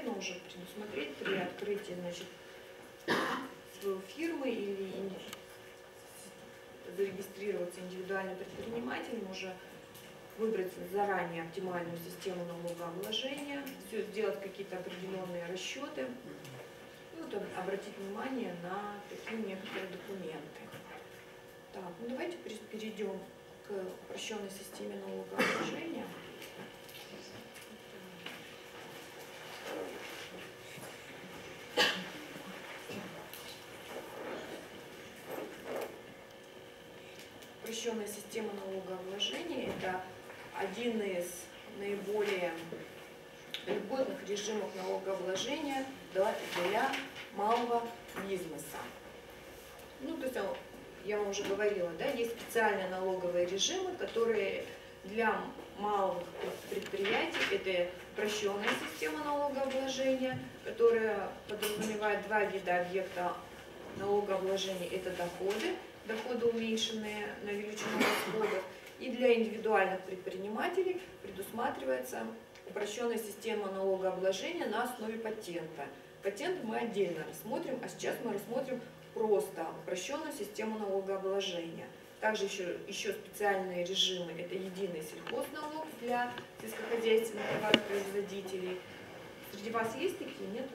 предусмотрено уже предусмотреть при открытии, значит, своей фирмы или зарегистрироваться индивидуальным предпринимателем, уже выбрать заранее оптимальную систему налогообложения, все, сделать какие-то определенные расчеты, и вот обратить внимание на такие некоторые документы. Так, ну давайте перейдем к упрощенной системе налогообложения. Упрощенная система налогообложения – это один из наиболее льготных режимов налогообложения для малого бизнеса. Ну, то есть, я вам уже говорила, да, есть специальные налоговые режимы, которые для малых предприятий, это упрощенная система налогообложения, которая подразумевает два вида объекта налогообложения. Это доходы уменьшенные на величину расходов, и для индивидуальных предпринимателей предусматривается упрощенная система налогообложения на основе патента. Патент мы отдельно рассмотрим, а сейчас мы рассмотрим просто упрощенную систему налогообложения. Также еще специальные режимы – это единый сельхозналог для сельскохозяйственных товаропроизводителей. Среди вас есть такие, нет?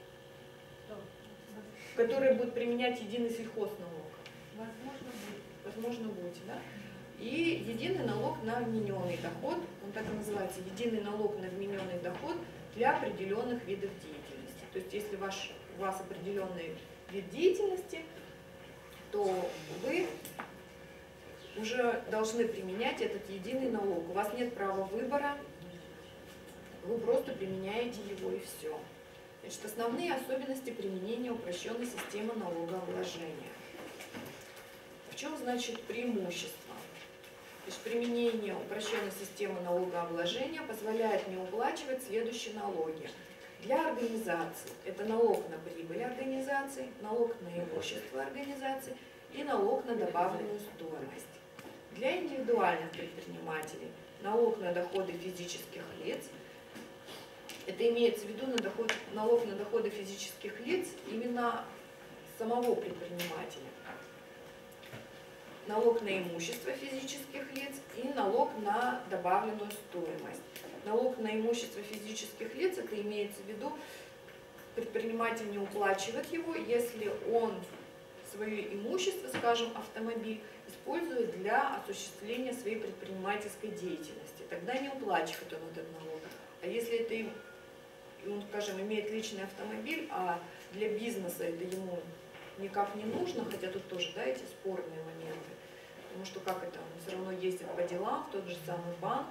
Которые будут применять единый сельхозналог. Возможно, будете, да? И единый налог на вмененный доход, он так и называется, единый налог на вмененный доход для определенных видов деятельности. То есть, если у вас определенный вид деятельности, то вы уже должны применять этот единый налог. У вас нет права выбора, вы просто применяете его и все. Значит, основные особенности применения упрощенной системы налогообложения. В чем, значит, преимущество? Значит, применение упрощенной системы налогообложения позволяет не уплачивать следующие налоги. Для организаций это налог на прибыль организации, налог на имущество организации и налог на добавленную стоимость. Для индивидуальных предпринимателей налог на доходы физических лиц, это имеется в виду налог на доходы физических лиц именно самого предпринимателя, налог на имущество физических лиц и налог на добавленную стоимость. Налог на имущество физических лиц, это имеется в виду, предприниматель не уплачивает его, если он свое имущество, скажем, автомобиль, использует для осуществления своей предпринимательской деятельности. Тогда не уплачивает он этот налог. А если это он, скажем, имеет личный автомобиль, а для бизнеса это ему никак не нужно, хотя тут тоже, да, эти спорные моменты, потому что как это, он все равно ездит по делам в тот же самый банк,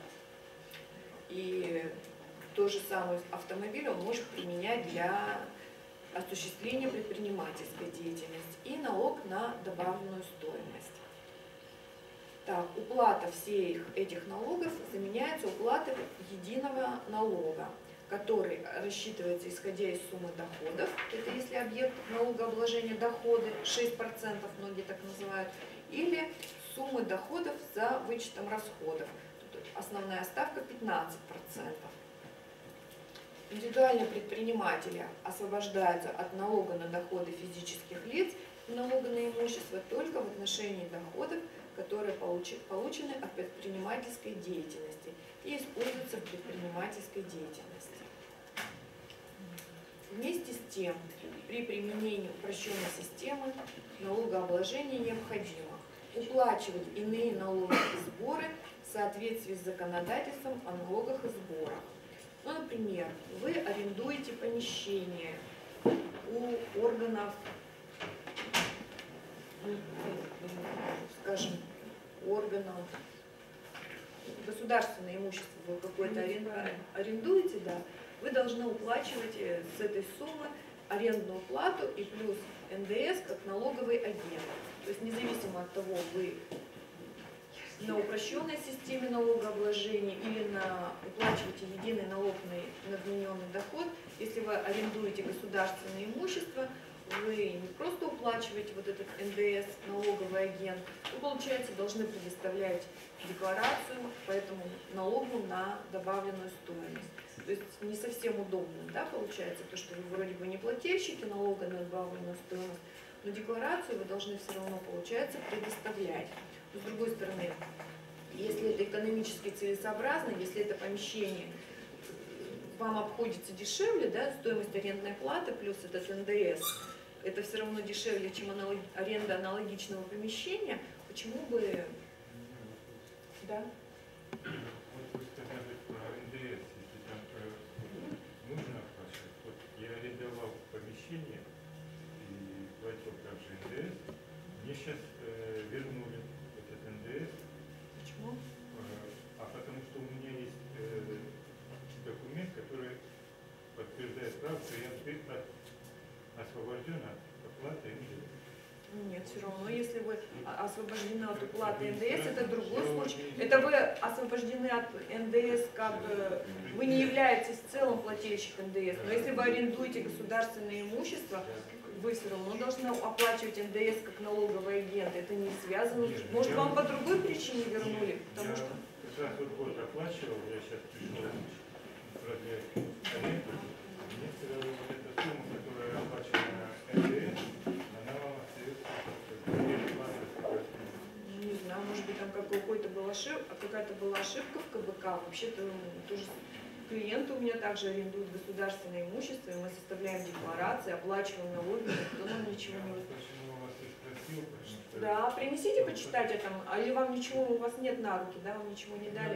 и тот же самый автомобиль он может применять для осуществления предпринимательской деятельности и налог на добавленную стоимость. Так, уплата всех этих налогов заменяется уплатой единого налога, который рассчитывается исходя из суммы доходов, это если объект налогообложения доходы, 6% многие так называют, или суммы доходов за вычетом расходов. Тут основная ставка 15%. Индивидуальные предприниматели освобождаются от налога на доходы физических лиц и налога на имущество только в отношении доходов, которые получены от предпринимательской деятельности и используются в предпринимательской деятельности. Вместе с тем, при применении упрощенной системы налогообложения необходимо уплачивать иные налоги и сборы в соответствии с законодательством о налогах и сборах. Ну, например, вы арендуете помещение у органов, скажем, органов, государственное имущество вы какое-то арендуете, да, вы должны уплачивать с этой суммы арендную плату и плюс НДС как налоговый агент. То есть независимо от того, вы на упрощенной системе налогообложения или уплачиваете единый налог на вмененный доход, если вы арендуете государственное имущество, вы не просто уплачиваете вот этот НДС, налоговый агент, вы, получается, должны предоставлять декларацию по этому налогу на добавленную стоимость. То есть не совсем удобно, да, получается, то, что вы вроде бы не плательщики налога на добавленную стоимость, но декларацию вы должны все равно, получается, предоставлять. Но с другой стороны, если это экономически целесообразно, если это помещение вам обходится дешевле, да, стоимость арендной платы плюс этот НДС, это все равно дешевле, чем аренда аналогичного помещения, почему бы, да? Вот вы сказали про НДС, если там нужно оплачивать. Вот я арендовал помещение и платил также НДС. Мне сейчас вернули этот НДС. Почему? А потому что у меня есть документ, который подтверждает право, что я освобожден от оплаты НДС. Нет, все равно, если вы освобождены от уплаты НДС, это другой случай. Это вы освобождены от НДС, как бы вы не являетесь в целом плательщиком НДС. Но если вы арендуете государственное имущество, вы все равно должны оплачивать НДС как налоговый агент. Это не связано. Может, вам по другой причине вернули? Потому что... Как раз вот год оплачивал, я сейчас пришел продлять аренду. Мне сказали, вот эта сумма, которая оплачена на НДС, она вам остается не знаю, может быть, там какая-то была ошибка в КБК. Вообще-то тоже клиенты у меня также арендуют государственное имущество, и мы составляем декларации, оплачиваем налоги, никто нам ничего не выплатил. Да, принесите почитать это, а или вам ничего, у вас нет на руки, да, вам ничего не дали.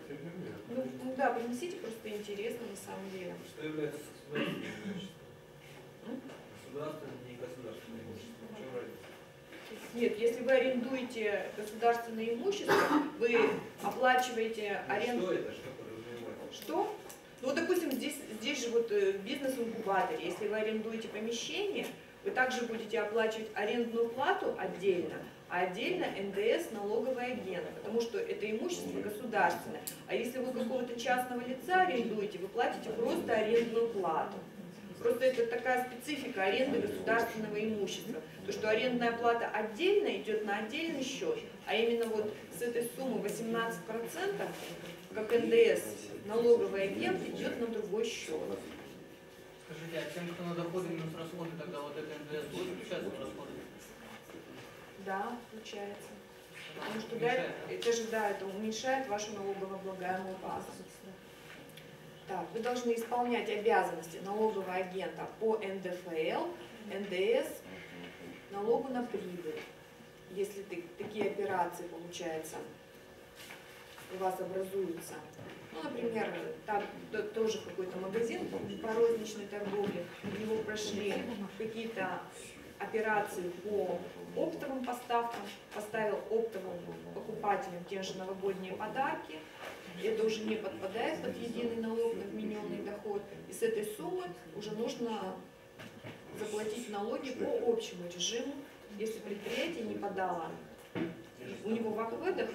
Ну да, принесите, просто интересно на самом деле. Что является государственным имуществом? Государственное и негосударственное имущество. В чем разница? Нет, если вы арендуете государственное имущество, вы оплачиваете аренду. Что это? Что подразумевает? Что? Ну, допустим, здесь же вот бизнес-инкубатор. Если вы арендуете помещение, вы также будете оплачивать арендную плату отдельно, а отдельно НДС налоговый агент, потому что это имущество государственное. А если вы какого-то частного лица арендуете, вы платите просто арендную плату. Просто это такая специфика аренды государственного имущества. То, что арендная плата отдельно идет на отдельный счет, а именно вот с этой суммы 18%, как НДС, налоговый агент идет на другой счет. Скажите, а тем, кто на доходы минус расходы, тогда вот это НДС будет включаться в расходы? Да, включается. Потому что да, это же да, это уменьшает вашу налогооблагаемую базу. Так, вы должны исполнять обязанности налогового агента по НДФЛ, НДС, налогу на прибыль. Если такие операции, получается, у вас образуются. Ну, например, там тоже какой-то магазин по розничной торговле, у него прошли какие-то операции по оптовым поставкам, поставил оптовым покупателям те же новогодние подарки. Это уже не подпадает под единый налог на вмененный доход. И с этой суммы уже нужно заплатить налоги по общему режиму, если предприятие не подало. У него в АКВЭДах,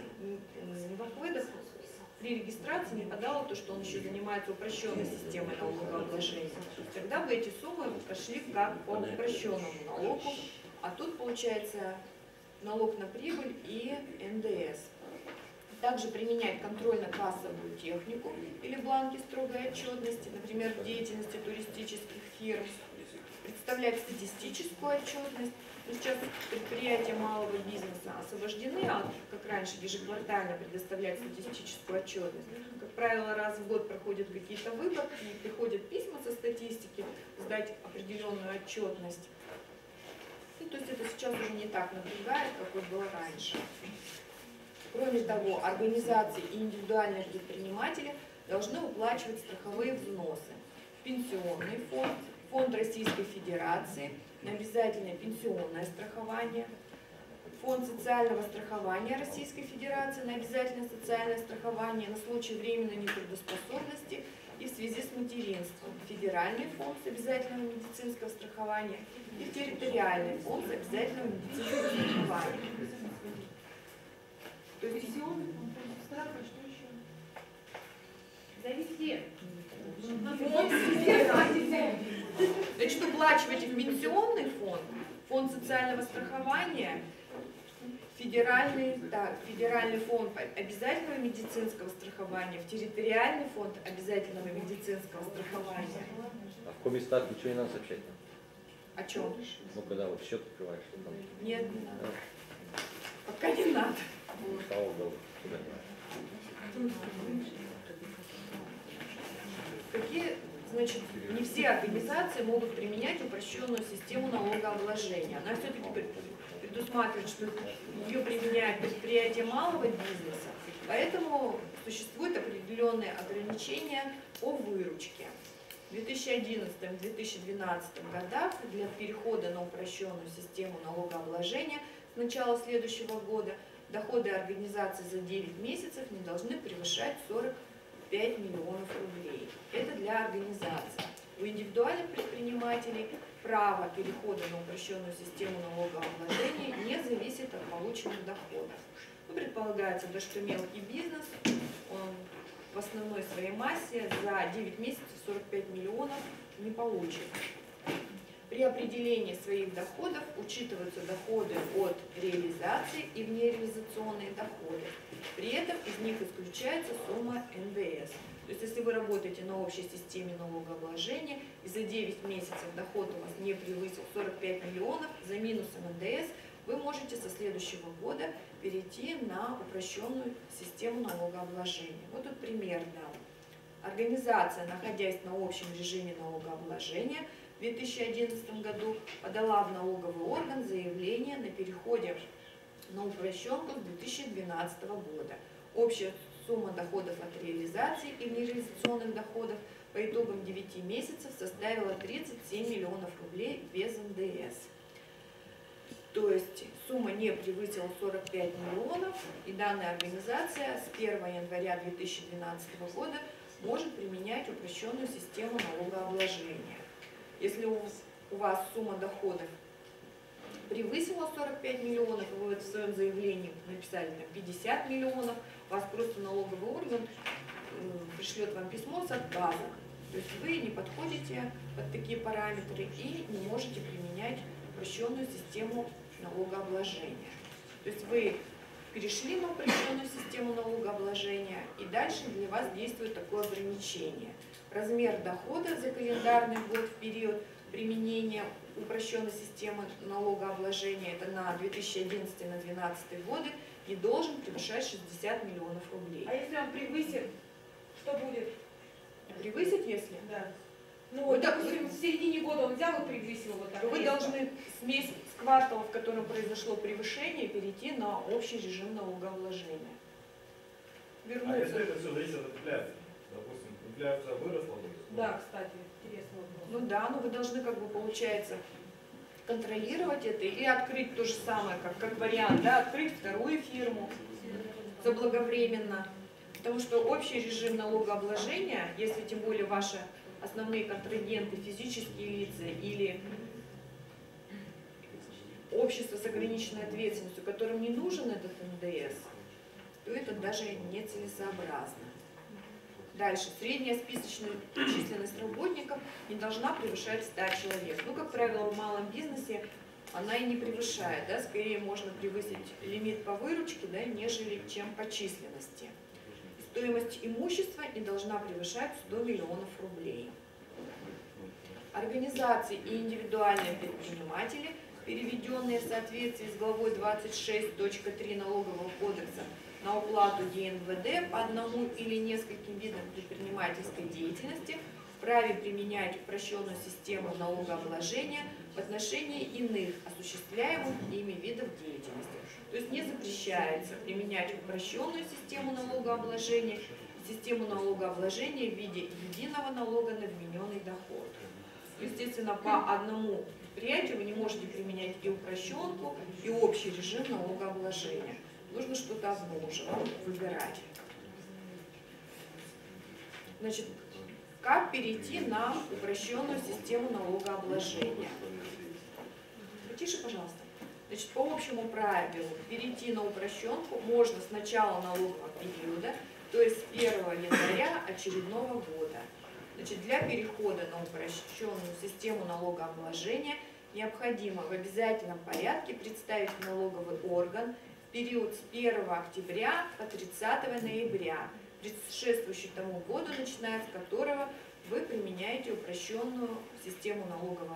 при регистрации не подало то, что он еще занимается упрощенной системой налогообложения. Тогда бы эти суммы пошли как по упрощенному налогу, а тут получается налог на прибыль и НДС. Также применять контрольно-кассовую технику или бланки строгой отчетности, например, в деятельности туристических фирм, представлять статистическую отчетность. Сейчас предприятия малого бизнеса освобождены от, как раньше, ежеквартально предоставлять статистическую отчетность. Как правило, раз в год проходят какие-то выборки, и приходят письма со статистики, сдать определенную отчетность. И, то есть это сейчас уже не так напрягает, как вот было раньше. Кроме того, организации и индивидуальные предприниматели должны уплачивать страховые взносы в пенсионный фонд, фонд Российской Федерации на обязательное пенсионное страхование, фонд социального страхования Российской Федерации на обязательное социальное страхование на случай временной нетрудоспособности и в связи с материнством, федеральный фонд с обязательного медицинского страхования и территориальный фонд с обязательного медицинского страхования. Пенсионный фонд, страха, что еще? Да везде. Да Значит, уплачиваете в пенсионный фонд, фонд социального страхования, федеральный фонд обязательного медицинского страхования, в территориальный фонд обязательного медицинского страхования. А в Комистат ничего не надо сообщать? О чем? Ну, когда вот счет открываешь, что там? Нет, не надо. Пока не надо. Слава Богу. Сюда. Какие, значит, не все организации могут применять упрощенную систему налогообложения. Она все-таки предусматривает, что ее применяют предприятия малого бизнеса, поэтому существуют определенные ограничения по выручке. В 2011-2012 годах для перехода на упрощенную систему налогообложения с начала следующего года доходы организации за 9 месяцев не должны превышать 45 миллионов рублей. Это для организаций. У индивидуальных предпринимателей право перехода на упрощенную систему налогообложения не зависит от полученных доходов. Ну, предполагается, да, что мелкий бизнес, он в основной своей массе за 9 месяцев 45 миллионов не получит. При определении своих доходов учитываются доходы от реализации и внереализационные доходы. При этом из них исключается сумма НДС. То есть, если вы работаете на общей системе налогообложения и за 9 месяцев доход у вас не превысил 45 миллионов, за минусом НДС вы можете со следующего года перейти на упрощенную систему налогообложения. Вот тут пример дам. Организация, находясь на общем режиме налогообложения, в 2011 году подала в налоговый орган заявление на переходе на упрощенку с 2012 года. Общая сумма доходов от реализации и нереализационных доходов по итогам 9 месяцев составила 37 миллионов рублей без НДС. То есть сумма не превысила 45 миллионов, и данная организация с 1 января 2012 года может применять упрощенную систему налогообложения. Если у вас сумма доходов превысила 45 миллионов, и вы в своем заявлении написали 50 миллионов, у вас просто налоговый орган пришлет вам письмо с отказом. То есть вы не подходите под такие параметры и не можете применять упрощенную систему налогообложения. То есть вы перешли на упрощенную систему налогообложения, и дальше для вас действует такое ограничение. Размер дохода за календарный год в период применения упрощенной системы налогообложения, это на 2011-2012 годы, не должен превышать 60 миллионов рублей. А если он превысит, что будет? Превысит, если? Да. Ну вот, допустим, в середине года он взял и превысил вот так. То вы должны с квартала, в котором произошло превышение, перейти на общий режим налогообложения. А если это все зависит от инфляции? Допустим, инфляция выросла? Да, кстати, интересный вопрос. Ну да, но вы должны, как бы, получается, контролировать это или открыть то же самое, как вариант, да, открыть вторую фирму заблаговременно. Потому что общий режим налогообложения, если тем более ваши основные контрагенты, физические лица или общество с ограниченной ответственностью, которым не нужен этот НДС, то это даже нецелесообразно. Дальше. Средняя списочная численность работников не должна превышать 100 человек. Ну, как правило, в малом бизнесе она и не превышает. Да? Скорее можно превысить лимит по выручке, да, нежели чем по численности. Стоимость имущества не должна превышать 100 миллионов рублей. Организации и индивидуальные предприниматели, переведенные в соответствии с главой 26.3 Налогового кодекса на уплату ЕНВД по одному или нескольким видам предпринимательской деятельности, вправе применять упрощенную систему налогообложения в отношении иных осуществляемых ими видов деятельности. То есть не запрещается применять упрощенную систему налогообложения, систему налогообложения в виде единого налога на вмененный доход. Естественно, по одному предприятию вы не можете применять и упрощенку, и общий режим налогообложения. Нужно что-то одно уже выбирать. Значит, как перейти на упрощенную систему налогообложения? Потише, пожалуйста. Значит, по общему правилу перейти на упрощенку можно с начала налогового периода, то есть с 1 января очередного года. Значит, для перехода на упрощенную систему налогообложения необходимо в обязательном порядке представить в налоговый орган в период с 1 октября по 30 ноября, предшествующий тому году, начиная с которого вы применяете упрощенную систему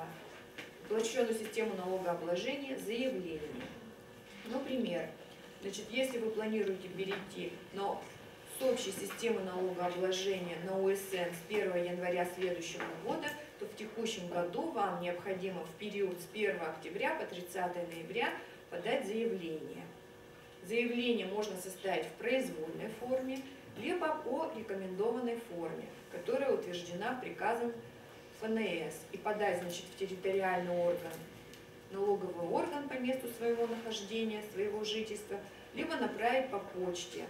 налогообложения заявление. Например, значит, если вы планируете перейти с общей системы налогообложения на УСН с 1 января следующего года, то в текущем году вам необходимо в период с 1 октября по 30 ноября подать заявление. Заявление можно составить в произвольной форме, либо по рекомендованной форме, которая утверждена приказом ФНС, и подать, значит, в территориальный орган, налоговый орган по месту своего нахождения, своего жительства, либо направить по почте.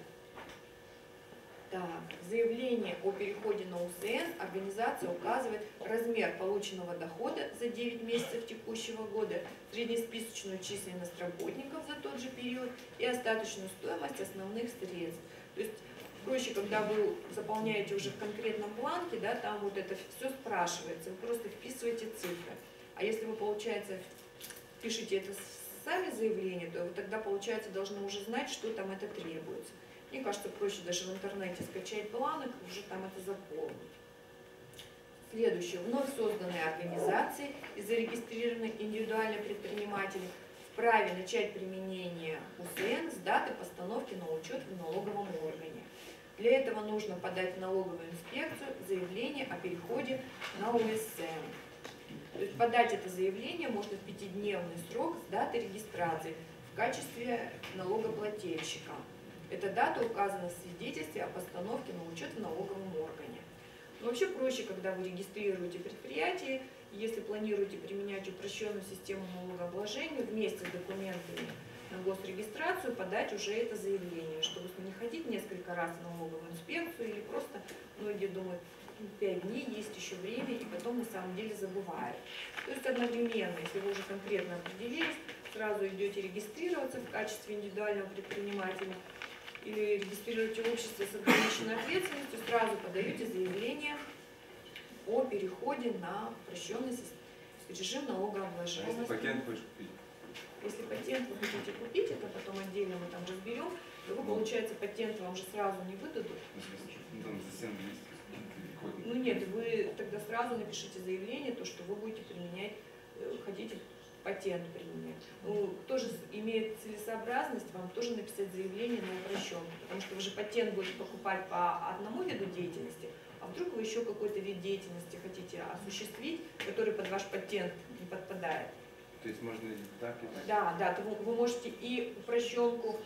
Так, заявление о переходе на УСН организация указывает размер полученного дохода за 9 месяцев текущего года, среднесписочную численность работников за тот же период и остаточную стоимость основных средств. То есть проще, когда вы заполняете уже в конкретном бланке, да, там вот это все спрашивается, вы просто вписываете цифры. А если вы, получается, пишете это сами заявление, то вы тогда, получается, должны уже знать, что там это требуется. Мне кажется, проще даже в интернете скачать бланк, уже там это заполнить. Следующее. Вновь созданные организации и зарегистрированные индивидуальные предприниматели вправе начать применение УСН с даты постановки на учет в налоговом органе. Для этого нужно подать в налоговую инспекцию заявление о переходе на УСН. То есть подать это заявление можно в 5-дневный срок с даты регистрации в качестве налогоплательщика. Эта дата указана в свидетельстве о постановке на учет в налоговом органе. Но вообще проще, когда вы регистрируете предприятие, если планируете применять упрощенную систему налогообложения, вместе с документами на госрегистрацию подать уже это заявление, чтобы не ходить несколько раз в налоговую инспекцию или просто, многие думают, 5 дней, есть еще время, и потом на самом деле забывают. То есть одновременно, если вы уже конкретно определились, сразу идете регистрироваться в качестве индивидуального предпринимателя или регистрируете общество с ограниченной ответственностью, сразу подаете заявление о переходе на упрощенный режим налогообложения. Если патент хочешь купить? Если патент вы хотите купить, это потом отдельно мы там разберем, то вы, получается, патент вам же сразу не выдадут. Ну, там за 7 месяцев. Ну нет, вы тогда сразу напишите заявление, то, что вы будете применять, хотите патент применять. Ну, тоже имеет целесообразность вам тоже написать заявление на упрощенку, потому что вы же патент будете покупать по одному виду деятельности, а вдруг вы еще какой-то вид деятельности хотите осуществить, который под ваш патент не подпадает. То есть можно и так, и так? Да, то вы можете и упрощенку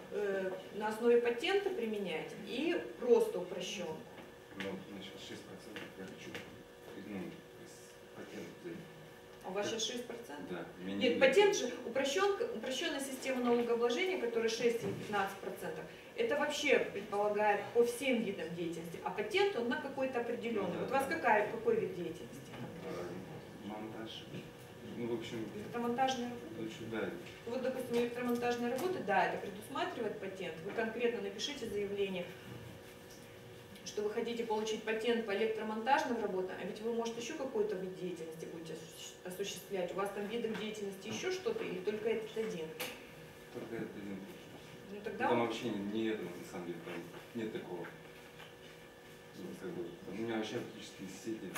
на основе патента применять, и просто упрощенку. Ну, значит, 6% я хочу, ну, патент взять. А у вас сейчас 6%? Да. Нет, патент же, упрощенная система налогообложения, которая 6 или 15%, это вообще предполагает по всем видам деятельности, а патент он на какой-то определенный. Вот у вас какой вид деятельности? Монтаж. Ну, в общем, Электромонтажная работа? лучше, да. Вот, допустим, электромонтажная работа, да, это предусматривает патент. Вы конкретно напишите заявление, что вы хотите получить патент по электромонтажным работам, а ведь вы, может, еще какой-то вид деятельности будете осуществлять. У вас там видов деятельности еще что-то или только этот один? Только этот один. Ну, тогда Там вообще не этого, на самом деле, там нет такого. Как бы, у меня вообще практически сети.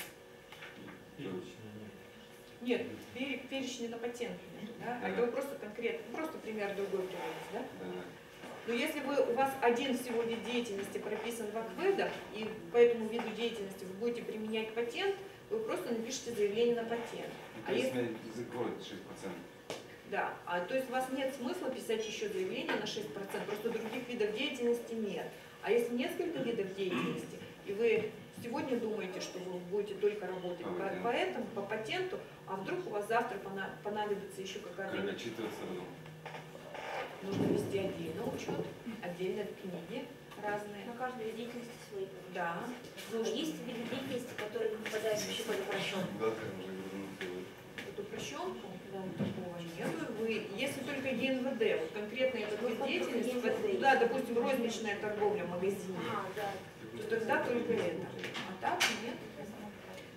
нет, перечень на патент нет, да? А это вы просто конкретно, просто пример другой приводите, да? Да. Но если у вас один всего вид деятельности прописан в АКВЭДах, и по этому виду деятельности вы будете применять патент, вы просто напишите заявление на патент. То есть закроет 6%. Да, то есть у вас нет смысла писать еще заявление на 6%, просто других видов деятельности нет. А если несколько видов деятельности, и вы сегодня думаете, что вы будете только работать по этому, по патенту, а вдруг у вас завтра понадобится еще какая-то... Как отчитываться потом? Нужно вести отдельно учет, отдельно книги разные. На каждой вид деятельности свои. Да. Но есть виды деятельности, которые не попадают вообще под упрощенку. Да, я уже говорю. Вот упрощенку, да, такого нет. Вы, если только ЕНВД, вот конкретно этот вид деятельности, ЕНВД. да, допустим, розничная торговля в магазине, Да. то тогда только это. А так нет.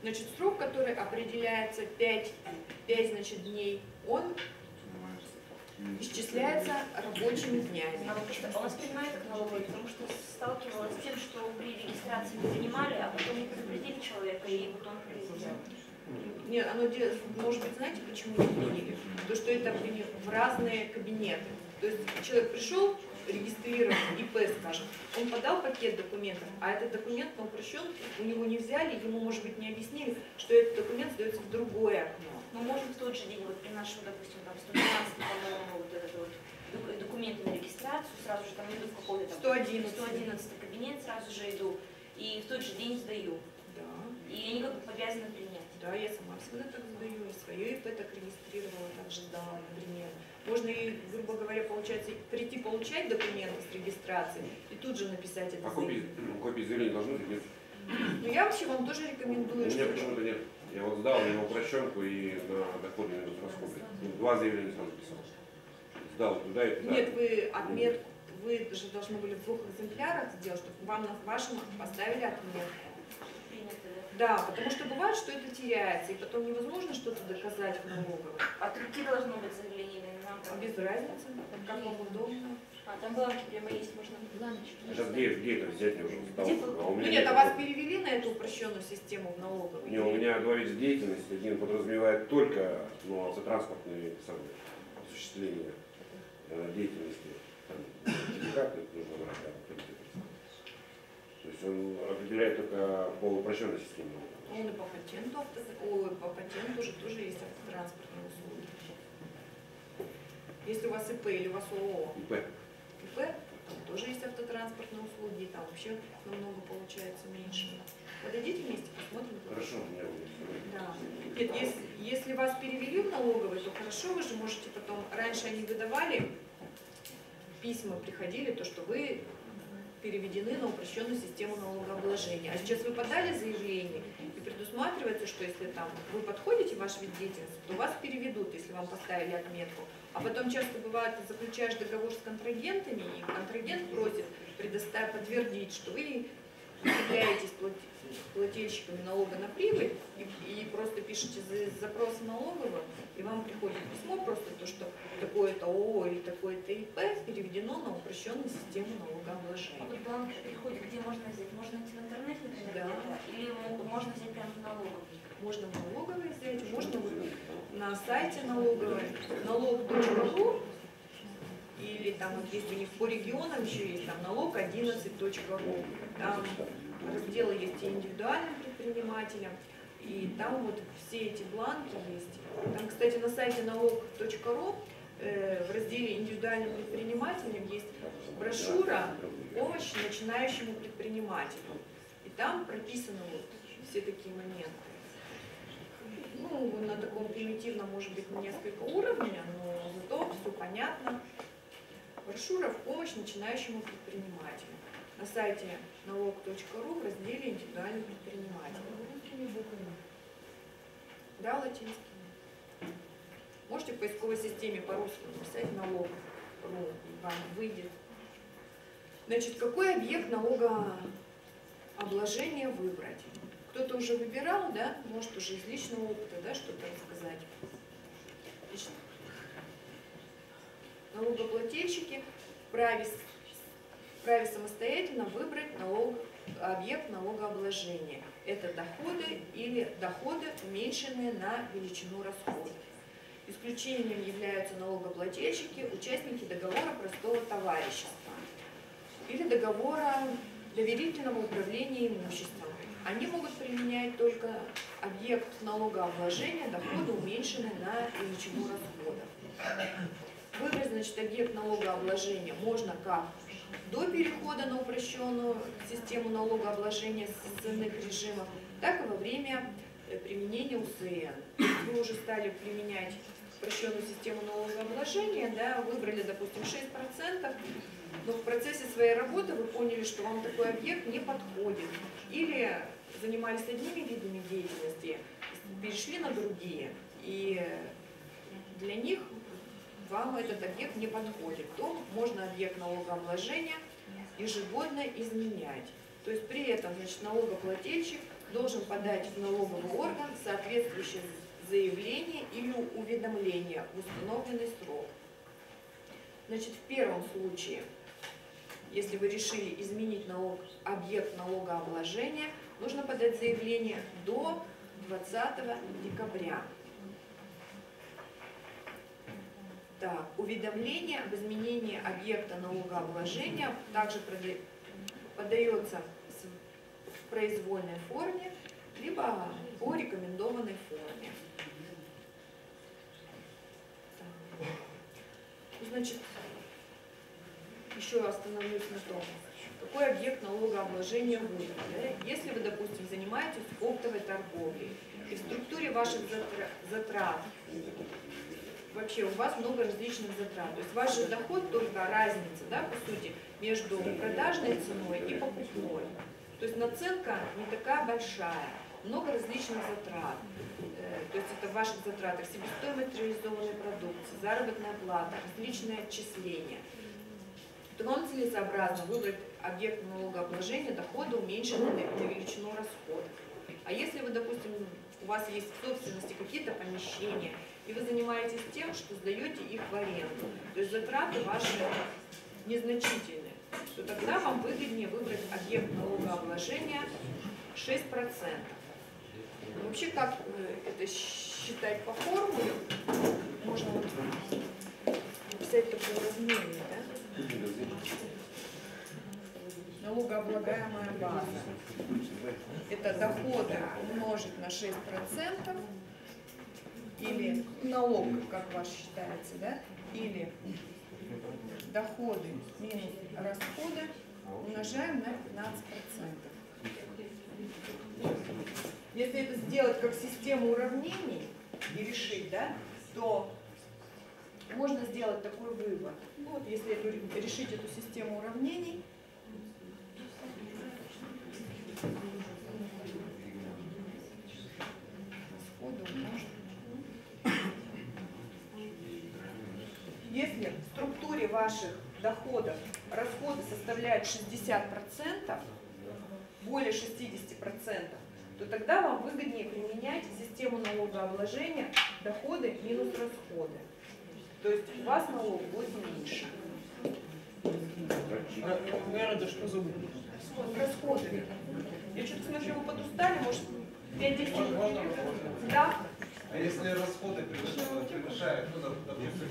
Значит, срок, который определяется 5 значит, дней, он исчисляется рабочими днями. А вот просто он воспринимает как налоговый, потому что сталкивалась с тем, что при регистрации не принимали, а потом не предупредили человека, и вот он приезжал. Нет, оно может быть, знаете, почему не приняли? Потому что это в разные кабинеты. То есть человек пришел, регистрировал ИП, скажем, он подал пакет документов, а этот документ на упрощен, у него не взяли, ему, может быть, не объяснили, что этот документ сдается в другое окно. Мы можем в тот же день, вот при нашем, допустим, там 112, по-моему, вот этот вот документы на регистрацию, сразу же там иду в какой-то там 111 кабинет, сразу же иду, и в тот же день сдаю. Да. И они как бы обязаны принять. Да, я сама всегда так сдаю, и свое ИП так регистрировала, так же сдала, например. Можно и, грубо говоря, получается, прийти получать документы с регистрацией и тут же написать это. А копии заявления должны быть, нет? Ну, я вообще вам тоже У рекомендую, меня что... почему-то нет. Я вот сдал на упрощенку и на доходы минус расходы. 2 заявления сам написал. Сдал туда и туда. Нет, вы отметку, вы же должны были в 2 экземплярах сделать, чтобы вам на вашем поставили отметку. Принято, Да, потому что бывает, что это теряется, и потом невозможно что-то доказать в налоговой. да. От руки должно быть заявление или нам там? Без разницы, как вам удобно. А там бланки прямо есть, можно на ночь. Сейчас где это взять мне уже стало? Где А у Ну меня нет, а нет. вас перевели на эту упрощенную систему в налоговую? Не, у меня два вида деятельности. Один подразумевает только автотранспортные осуществление деятельности. Как это нужно брать? То есть он определяет только по упрощенной системе. Он и по патенту же тоже есть автотранспортные услуги. Если у вас ИП или у вас ООО, ИП. ИП, там тоже есть автотранспортные услуги, там вообще намного получается меньше. Подойдите вместе, посмотрим. Хорошо, у меня будет. Да. Нет, если вас перевели в налоговый, то хорошо, вы же можете потом, раньше они выдавали, письма приходили, то, что вы переведены на упрощенную систему налогообложения. А сейчас вы подали заявление, и предусматривается, что если там вы подходите, ваш вид деятельности, то вас переведут, если вам поставили отметку. А потом часто бывает, ты заключаешь договор с контрагентами, и контрагент просит подтвердить, что вы являетесь плательщиками налога на прибыль, и просто пишете запрос в налоговую, и вам приходит письмо просто то, что такое-то ООО или такое-то ИП переведено на упрощенную систему налогообложения. Вот бланк приходит, где можно взять? Можно найти в интернете, например, Да. где-то? Или можно взять прямо в налоговой? Можно в налоговой взять, можно на сайте налоговой, налог.ру, или там вот есть у них по регионам еще есть, там налог11.ру. Там разделы есть и индивидуальным предпринимателям, и там вот все эти бланки есть. Там, кстати, на сайте налог.ру в разделе индивидуальным предпринимателям есть брошюра «Помощь начинающему предпринимателю». И там прописаны вот все такие моменты. Ну, на таком примитивном, может быть, несколько уровня, но зато все понятно. Брошюра в помощь начинающему предпринимателю. На сайте налог.ру в разделе «Индивидуальный предприниматель». Да, латинский. Можете в поисковой системе по-русски написать налог.ру, и вам выйдет. Значит, какой объект налогообложения выбрать? Кто-то уже выбирал, да? Может уже из личного опыта, да, что-то рассказать. Отлично. Налогоплательщики вправе самостоятельно выбрать объект налогообложения. Это доходы или доходы, уменьшенные на величину расходов. Исключением являются налогоплательщики, участники договора простого товарищества или договора доверительного управления имуществом. Они могут применять только объект налогообложения, доходы, уменьшенные на величину расходов. Выбрать, значит, объект налогообложения можно как до перехода на упрощенную систему налогообложения с иных режимов, так и во время применения УСН. Вы уже стали применять упрощенную систему налогообложения, да, выбрали, допустим, 6%, но в процессе своей работы вы поняли, что вам такой объект не подходит. Или занимались одними видами деятельности, перешли на другие, и для них вам этот объект не подходит, то можно объект налогообложения ежегодно изменять. То есть при этом, значит, налогоплательщик должен подать в налоговый орган соответствующее заявление или уведомление в установленный срок. Значит, в первом случае, если вы решили изменить объект налогообложения, нужно подать заявление до 20 декабря. Так, уведомление об изменении объекта налогообложения также подается в произвольной форме, либо по рекомендованной форме. Так. Значит, еще остановлюсь на том, какой объект налогообложения выбрать. Да? Если вы, допустим, занимаетесь оптовой торговлей, и в структуре ваших затрат вообще у вас много различных затрат. То есть ваш же доход только разница, да, по сути, между продажной ценой и покупной. То есть наценка не такая большая, много различных затрат. То есть это в ваших затратах себестоимость реализованной продукции, заработная плата, различные отчисления. То вам целесообразно выбрать объект налогообложения дохода, уменьшенный на величину расходов. А если вы, допустим, у вас есть в собственности какие-то помещения, и вы занимаетесь тем, что сдаете их в аренду, то есть затраты ваши незначительные, то тогда вам выгоднее выбрать объект налогообложения 6%. Но вообще, как это считать по формуле, можно вот написать такое уравнение, да? Налогооблагаемая база. Это доходы умножить на 6%, или налог, как ваш считается, да? Или доходы минус расходы умножаем на 15%. Если это сделать как систему уравнений и решить, да, то можно сделать такой вывод. Ну, вот если решить эту систему уравнений, если в структуре ваших доходов расходы составляют 60%, более 60%, то тогда вам выгоднее применять систему налогообложения доходы минус расходы. То есть у вас налог будет меньше. Это что за выбор? Расходы. Я что-то смотрю, вы подустали, может, 5-10 минут? Да? А если расходы превышают, ну, допустим,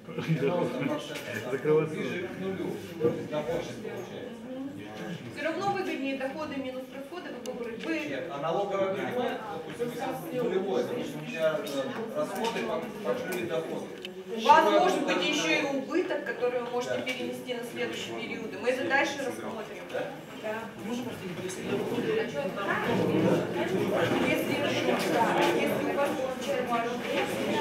90%, ближе к нулю, доход получается. Все равно выгоднее доходы минус расходы выбрать. Нет, а налоговая принимает, допустим, нулевой, потому что у тебя расходы покрыли доходы. У вас может быть еще и убыток, который вы можете перенести на следующие периоды. Мы это дальше рассмотрим. Да? Если у вас получается